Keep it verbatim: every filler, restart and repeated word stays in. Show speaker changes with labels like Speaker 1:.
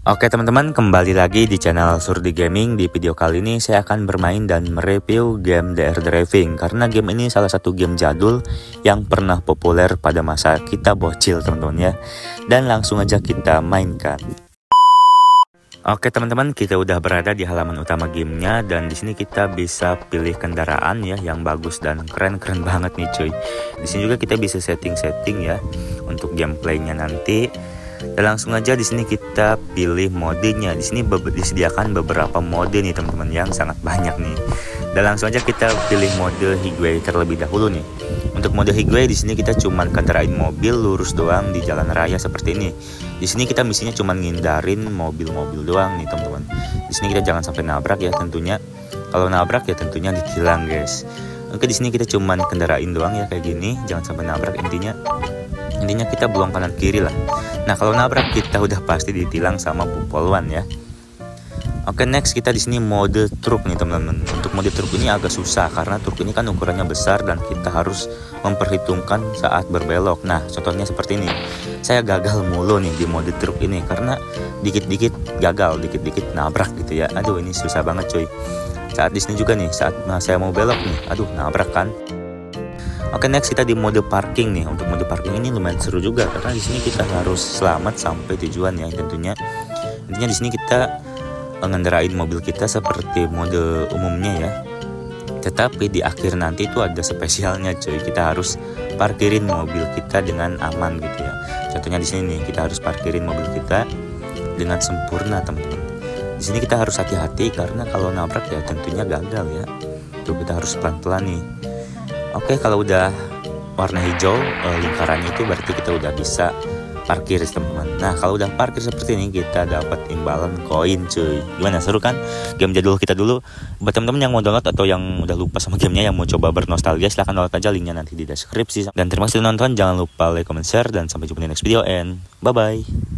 Speaker 1: Oke teman-teman, kembali lagi di channel Surdi Gaming. Di video kali ini saya akan bermain dan mereview game D R Driving, karena game ini salah satu game jadul yang pernah populer pada masa kita bocil teman-teman ya. Dan langsung aja kita mainkan. Oke teman-teman, kita udah berada di halaman utama gamenya, dan di sini kita bisa pilih kendaraan ya yang bagus dan keren-keren banget nih cuy. Di sini juga kita bisa setting-setting ya untuk gameplaynya nanti. Dan langsung aja di sini kita pilih modenya. Di sini be disediakan beberapa mode nih teman-teman yang sangat banyak nih. Dan langsung aja kita pilih mode highway terlebih dahulu nih. Untuk mode highway di sini kita cuman kendarain mobil lurus doang di jalan raya seperti ini. Di sini kita misinya cuman ngindarin mobil-mobil doang nih teman-teman. Di sini kita jangan sampai nabrak ya tentunya. Kalau nabrak ya tentunya ditilang guys. Oke, di sini kita cuman kendarain doang ya kayak gini, jangan sampai nabrak intinya. Intinya kita belum kanan kiri lah. Nah kalau nabrak kita udah pasti ditilang sama Bu Polwan ya. Oke, next kita di sini mode truk nih teman-teman. Untuk mode truk ini agak susah karena truk ini kan ukurannya besar dan kita harus memperhitungkan saat berbelok. Nah contohnya seperti ini. Saya gagal mulu nih di mode truk ini karena dikit-dikit gagal, dikit-dikit nabrak gitu ya. Aduh ini susah banget cuy. Saat di sini juga nih, saat nah, saya mau belok nih, aduh nabrak kan. Oke, next kita di mode parking nih. Untuk mode parking ini lumayan seru juga karena di sini kita harus selamat sampai tujuan ya tentunya. Intinya di sini kita mengendarain mobil kita seperti mode umumnya ya. Tetapi di akhir nanti itu ada spesialnya cuy. Kita harus parkirin mobil kita dengan aman gitu ya. Contohnya di sini nih, kita harus parkirin mobil kita dengan sempurna teman-teman. Di sini kita harus hati-hati karena kalau nabrak ya tentunya gagal ya. Tuh kita harus pelan-pelan nih. Oke, kalau udah warna hijau eh, lingkarannya itu berarti kita udah bisa parkir teman-teman. Nah kalau udah parkir seperti ini kita dapat imbalan koin cuy. Gimana, seru kan game jadul kita dulu? Buat teman-teman yang mau download atau yang udah lupa sama gamenya, yang mau coba bernostalgia, silahkan download aja, linknya nanti di deskripsi. Dan terima kasih nonton, jangan lupa like, comment, share, dan sampai jumpa di next video and bye bye.